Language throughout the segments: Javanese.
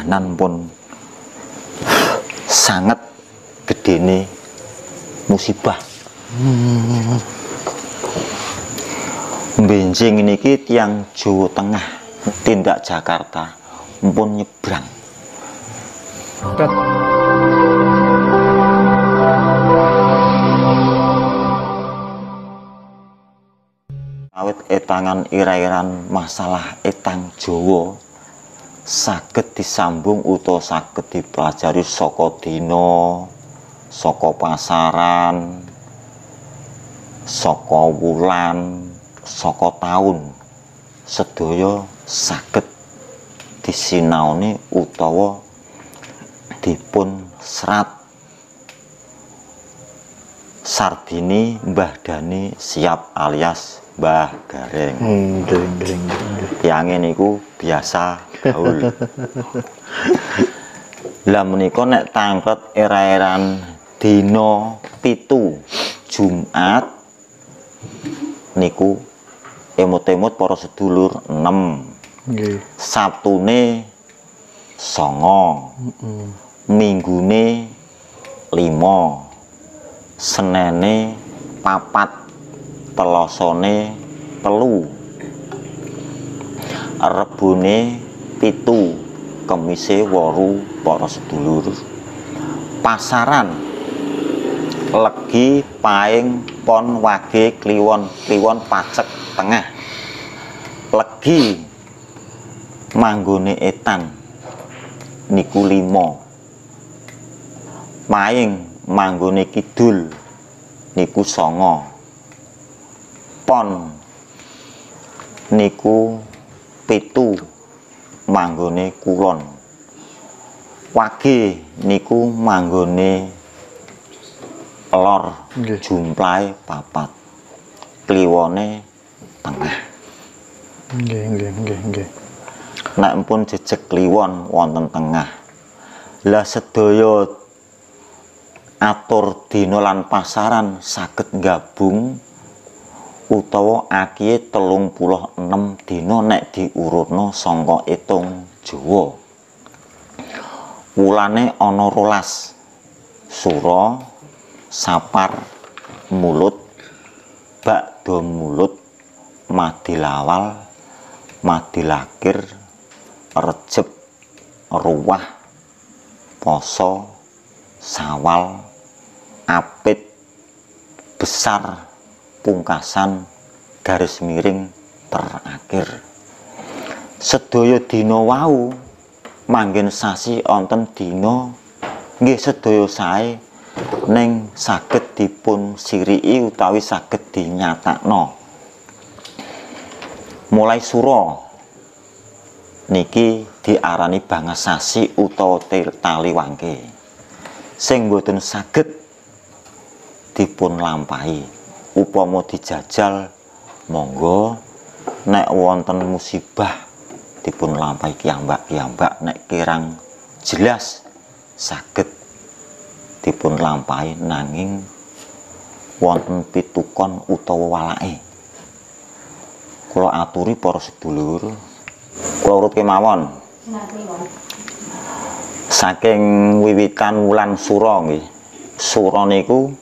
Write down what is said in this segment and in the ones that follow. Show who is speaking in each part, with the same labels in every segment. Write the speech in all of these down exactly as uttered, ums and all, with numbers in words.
Speaker 1: kahanan pun sangat gedene musibah. Hmm. Benjing niki tiyang Jawa Tengah tindak Jakarta pun nyebrang. Awit etangan irairan masalah etang Jawa saged disambung utawa saged dipelajari saka dina, saka pasaran, saka wulan, saka taun, sedaya saged disinaoni utawa dipun serat. Sardini Mbah Dani Siap alias Mbah Gareng. Hmm, dring, dring, dring. Tiange niku biasa gaul. Lah menika nek tanglet era-eran dina pitu Jumat niku emut-emut para sedulur enam. Nggih. Sabtune songo. Heeh. Minggune lima. Senene papat, telosone telu, rebune pitu, kemise woru para sedulur. Pasaran legi paing pon wage kliwon kliwon pacek tengah. Legi manggone etan niku limo. Paing manggone kidul niku songo. Pon niku pitu manggone kulon. Wage niku manggone lor. Okay. Jumlahe papat, kliwone tengah. Nggih, nggih, nggih, nggih. Nek pun jejeg kliwon wonten tengah. Lah sedaya atur dina lan pasaran saged gabung utawa akihe telung puluh enam dina nek diurutna saka itung Jawa. Wulane ana rolas. Sura, Sapar, Mulut, Bakda Mulut, Madilawal, Madilakir, Rejeb, Ruwah, Poso, Sawal, Apit, Besar, Pungkasan, garis miring terakhir. Sedaya dina wau manggen sasi wonten dina nggih sedaya sae ning saged dipun siriki utawi saged dinyatakno. Mulai sura niki diarani bangas sasi utawa tali wangke. Sing boten saged dipun lampahi upama dijajal monggo, nek wonten musibah dipun lampahi kiyambak-kiyambak, nek kirang jelas saged dipun lampahi nanging wonten pitukon utawa walake. Kula aturi para sedulur, kula urut kemawon saking wiwitan wulan sura nggih. Sura niku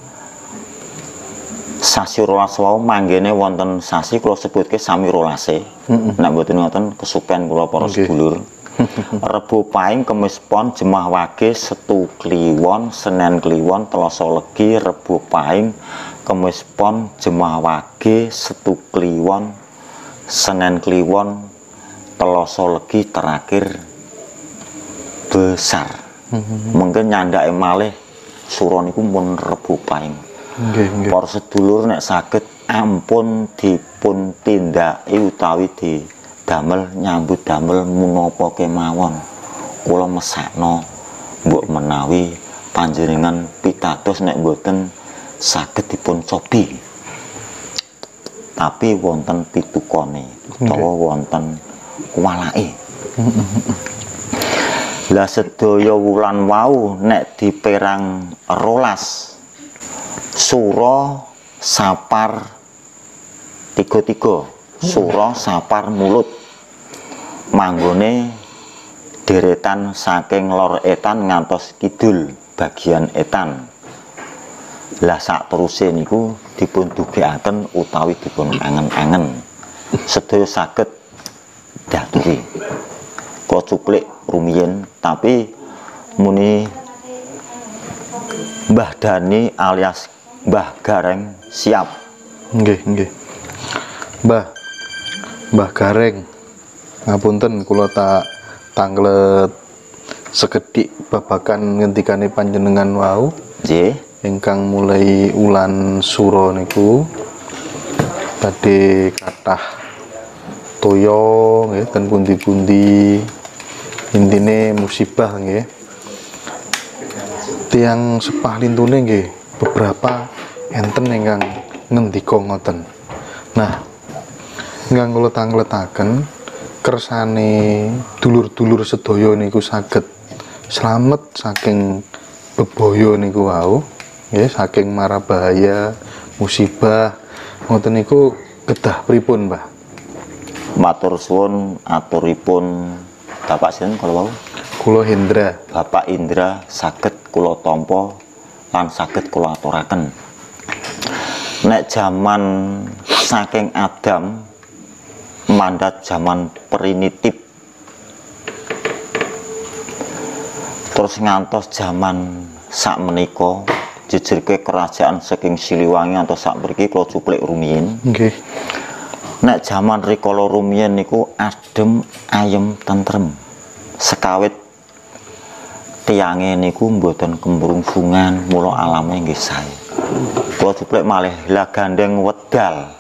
Speaker 1: sasi rolas wau manggene wonten sasi kula sebutke sami rolase. Mm -mm. Nek mboten ngoten kesupen kula para okay. sedulur. Rebo Paing, Kemis Pon, Jemah Wage, Setu Kliwon, Senen Kliwon, Telasa Legi, Rebo Paing, Kemis Pon, Jemah Wage, Setu Kliwon, Senen Kliwon, Telasa Legi terakhir Besar. Mm-hmm. Mungkin nyandake malih sura niku mun Rebo Paing. Okay, okay. Para sedulur nek saged ampun dipun tindaki utawi di damel nyambut damel menapa kemawon, kula mesakno mbok menawi panjenengan pitados nek mboten saged dipun cobi, tapi wonten pitukone utawa okay. wonten walake. Lah sedaya wulan wau nek diperang rolas sura sapar tiga-tiga. Sura Sapar Mulut manggone deretan saking lor etan ngantos kidul bagian etan. Lah sak teruse niku dipun dugekaken utawi dipun angen-angen sedaya saged diaturi. Kula cuplik rumiyin tapi muni Mbah Dani alias Mbah Gareng siap.
Speaker 2: Nggih, nggih. Mbah Mbah Gareng, ngapunten kula tak tanglet sekedhik babakan ngendikane panjenengan wau.
Speaker 1: Nggih.
Speaker 2: Ingkang mulai ulan sura niku badhe kathah toya nggih ten pundi-pundi, intine musibah nggih. Tiang sepah lintune nggih beberapa enten ingkang ngendika ngoten. Nah, ingkang kula tangletaken kersane dulur-dulur sedaya niku saged slamet saking bebaya niku wau. Ya, saking mara bahaya, musibah, ngoten niku kedah pripun, Mbah?
Speaker 1: Matur suwun aturipun Bapak sinten kala wau?
Speaker 2: Kula Hendra.
Speaker 1: Bapak Indra saged kula tampa lan saged kula aturaken. Nek jaman saking Adam mandat jaman primitif terus ngantos jaman sakmenika jejerke kerajaan saking Siliwangi atau sak mriki kula cuplik rumiyin.
Speaker 2: Nggih.
Speaker 1: Nek jaman rikala rumiyin niku adem, ayem, tentrem. Sekawit tiyange niku mboten kemrungsungan, mula alame nggih sae. Kula cuplik malih la gandeng wedal.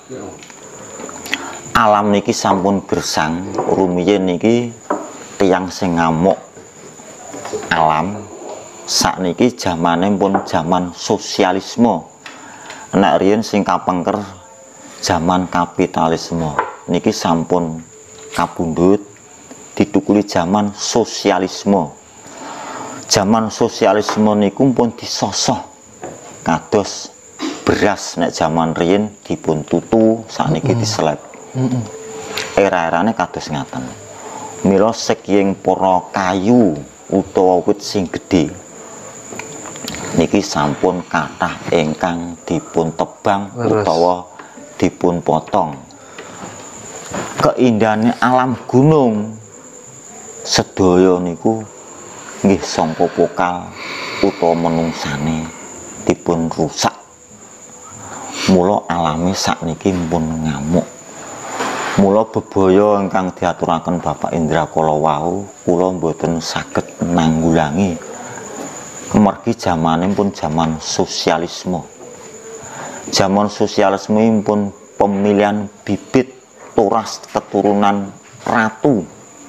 Speaker 1: Alam niki sampun gersang, rumiyin niki tiyang sing ngamuk alam. Sakniki zamane pun zaman sosialisme. Nek riyen sing kapengker zaman kapitalisme. Niki sampun kabundut ditukuli zaman sosialisme. Zaman sosialisme niku pun disosoh kados beras nek zaman riyen dipun tutu, sakniki diseleb. Era-erane kados ngaten. Mila sekiing para kayu utawa wit sing gedhe niki sampun kathah ingkang dipun tebang utawa dipun potong. Keindahane alam gunung sedaya niku nggih sampo pokal utawa menungsane dipun rusak. Mula alami sakniki pun ngamuk. Mula bebaya ingkang diaturaken Bapak Indra kala wau kula mboten saged nanggulangi. Mergi zamane pun zaman sosialisme. Zaman sosialisme pun pemilihan bibit turas keturunan ratu.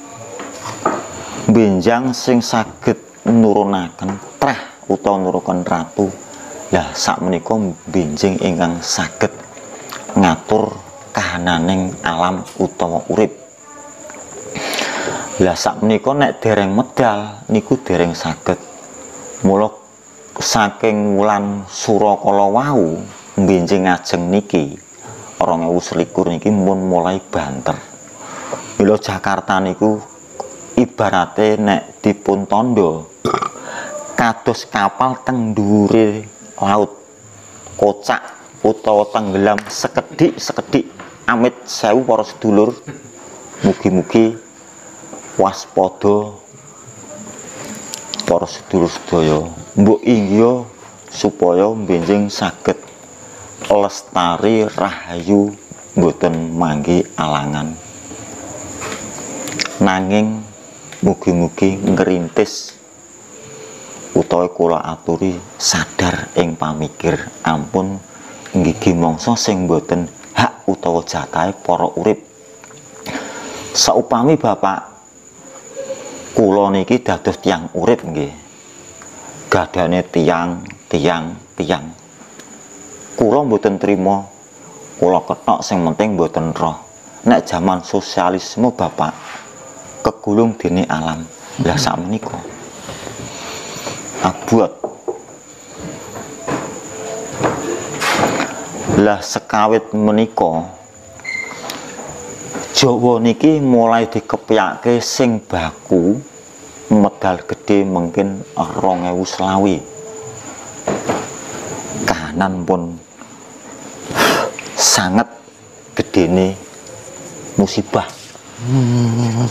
Speaker 1: Benjang sing saged nurunaken trah utawa nurunaken ratu. Lah sakmenika benjing ingkang saged ngatur kahananing alam utawa urip. Lah sakmenika nek dereng medal niku dereng saged. Mula saking wulan sura kala wau benjing ajeng niki rong ewu selikur niki mun mulai banter. Mila Jakarta niku ibarate nek dipun tandha kados kapal teng dhuwure laut. Kocak utawa tenggelam sekedhik-sekedhik amit sewu para sedulur. Mugi-mugi waspada para sedulur sedaya mbok inggih supaya benjing saged lestari rahayu mboten manggi alangan. Nanging mugi-mugi ngrintis utawa kula aturi sadar ing pamikir ampun nggih mangsa sing mboten hak utawa jatahe para urip. Saupami Bapak kula niki dados tiyang urip nggih. Gadane tiyang, tiyang, tiyang. Kula mboten trima, kula kethok sing penting mboten roh. Nek zaman sosialisme Bapak kegulung dene alam. Lah sakmenika abot. Lah sekawit menika Jawa niki mulai dikepyake sing baku medal gede mungkin rong ewu selawe. Kahanan pun sangat gedene musibah.
Speaker 2: Hmm.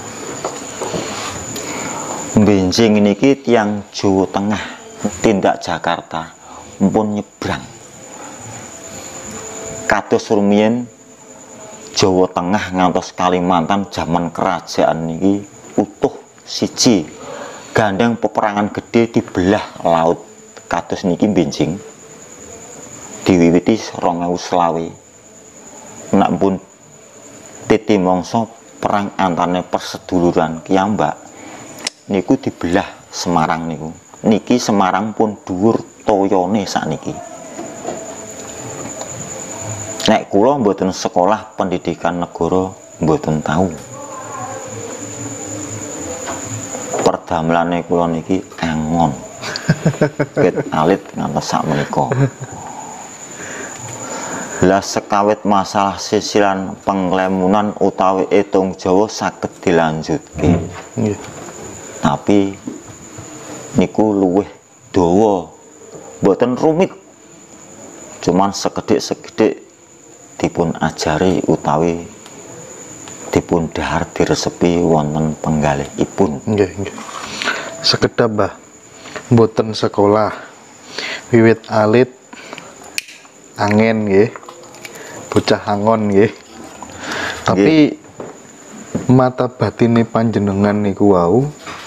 Speaker 1: Benjing niki tiang Jawa Tengah, tindak Jakarta, pun nyebrang. Kados rumiyin Jawa Tengah ngantos Kalimantan zaman kerajaan niki utuh siji. Gandeng peperangan gede dibelah laut. Kados niki benjing diwiwiti rong ewu selawe. Nek pun titi mangsa perang antane perseduluran kiyambak niku dibelah Semarang niku. Niki Semarang pun dhuwur toyone sakniki. Nek kula mboten sekolah pendidikan negara mboten tahu. Perdamelane kula niki angon. Wit alit ngantos sak menika. Lah sekawit masalah sisilan penglemunan utawi etung Jawa saged dilanjutke.
Speaker 2: Nggih.
Speaker 1: Tapi niku luwih dawa. Mboten rumit. Cuman sekedhik-sekedhik dipun ajari utawi dipun dahar diresepi wonten penggalihipun.
Speaker 2: Nggih, nggih. Sekedap, Mbah. Mboten sekolah. Wiwit alit angin nggih. Bocah angon nggih. Tapi mata batine panjenengan niku wau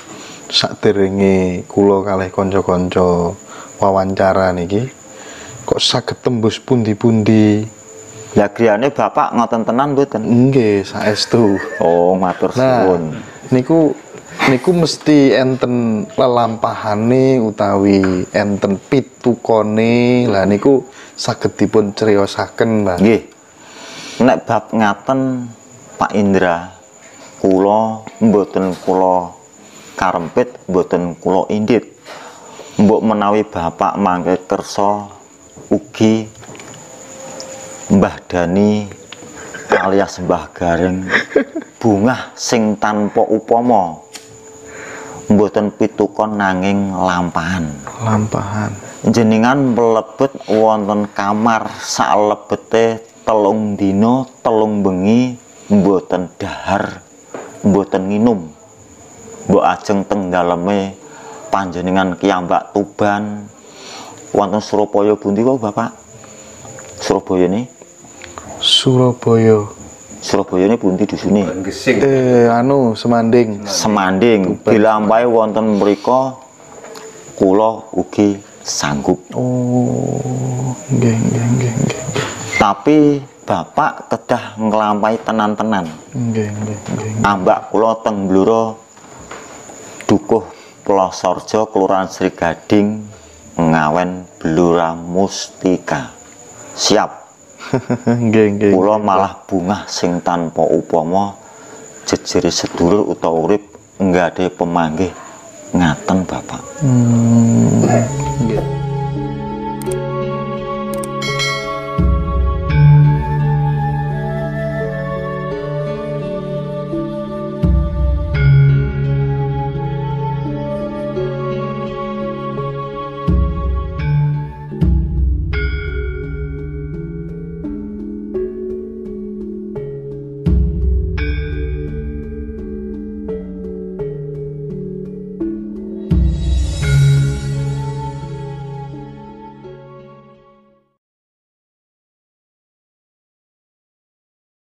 Speaker 2: saderenge kula kalih kanca-kanca wawancara niki kok saged tembus pundi-pundi.
Speaker 1: Lah griyane Bapak ngoten tenan mboten?
Speaker 2: Nggih, saestu.
Speaker 1: Oh, matur suwun.
Speaker 2: Nah, niku niku mesti enten lelampahane utawi enten pitukone. Lah niku saged dipun criosaken, Mbah.
Speaker 1: Nggih. Nek bab ngaten Pak Indra, kula mboten kula karempit, mboten kula indit. Mbok menawi Bapak mangke kersa ugi Mbah Dani alias Mbah Gareng bungah sing tanpa upama, mboten pitukon nanging lampahan.
Speaker 2: Lampahan.
Speaker 1: Jenengan mlebet wonten kamar salebete telung dina telung bengi mboten dahar mboten nginum. Mbok ajeng teng daleme panjenengan kiyambak Tuban wonten Surabaya pundi kok Bapak? Surabaya ini?
Speaker 2: Surabaya.
Speaker 1: Surabaya ini pundi dusune?
Speaker 2: Eh anu Semanding.
Speaker 1: Semanding. Dilampahi wonten mriku kula ugi sanggup.
Speaker 2: Oh, nggih nggih nggih nggih.
Speaker 1: Tapi Bapak kedah nglampahi tenan-tenan.
Speaker 2: Nggih nggih nggih.
Speaker 1: Ambak kula teng Blora Dukuh Plosorjo Kelurahan Sri Gading Ngawen Blora Mustika. Siap.
Speaker 2: Nggih nggih.
Speaker 1: Kula malah bungah sing tanpa upama jejere sedulur utawa urip nggade pemanggih ngaten Bapak.
Speaker 2: Hmm. Nggih.